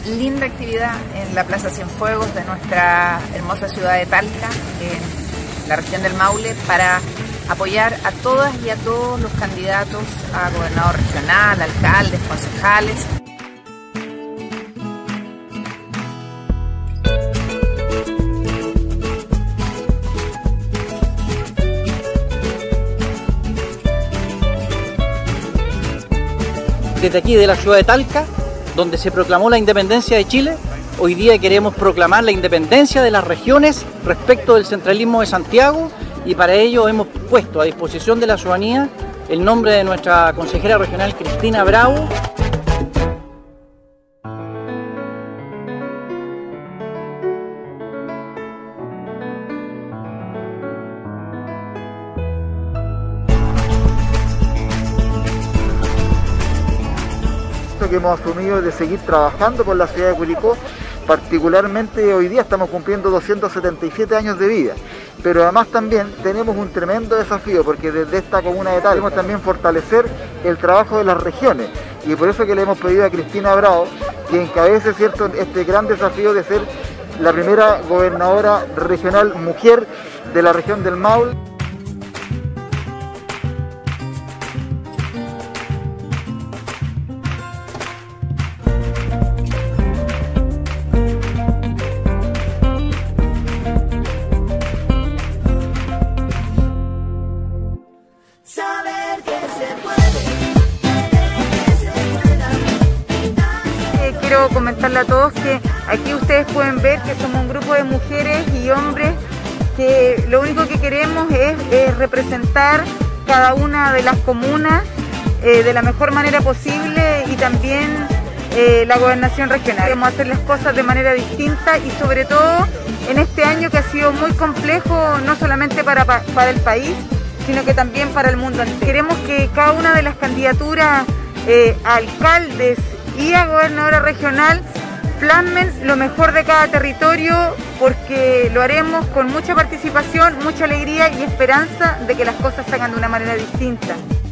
linda actividad en la Plaza Cienfuegos de nuestra hermosa ciudad de Talca, en la región del Maule, para apoyar a todas y a todos los candidatos a gobernador regional, alcaldes, concejales. Desde aquí, de la ciudad de Talca, donde se proclamó la independencia de Chile, hoy día queremos proclamar la independencia de las regiones respecto del centralismo de Santiago, y para ello hemos puesto a disposición de la ciudadanía el nombre de nuestra consejera regional Cristina Bravo. Que hemos asumido de seguir trabajando por la ciudad de Curicó. Particularmente hoy día estamos cumpliendo 277 años de vida, pero además también tenemos un tremendo desafío, porque desde esta comuna de Talca queremos también fortalecer el trabajo de las regiones, y por eso que le hemos pedido a Cristina Bravo que encabece, ¿cierto?, este gran desafío de ser la primera gobernadora regional mujer de la región del Maule. Quiero comentarle a todos que aquí ustedes pueden ver que somos un grupo de mujeres y hombres que lo único que queremos es representar cada una de las comunas de la mejor manera posible, y también la gobernación regional. Queremos hacer las cosas de manera distinta, y sobre todo en este año que ha sido muy complejo, no solamente para el país, sino que también para el mundo entero. Queremos que cada una de las candidaturas a alcaldes y a gobernadora regional plasmen lo mejor de cada territorio, porque lo haremos con mucha participación, mucha alegría y esperanza de que las cosas se hagan de una manera distinta.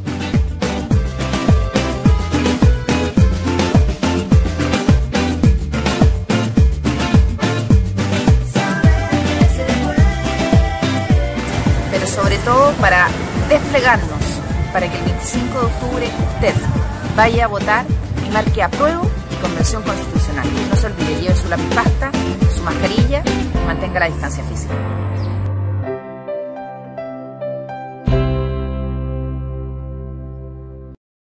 Pero sobre todo para desplegarnos, para que el 25 de octubre usted vaya a votar y marque apruebo y convención constitucional. No se olvide, lleve su lápiz pasta, su mascarilla y mantenga la distancia física.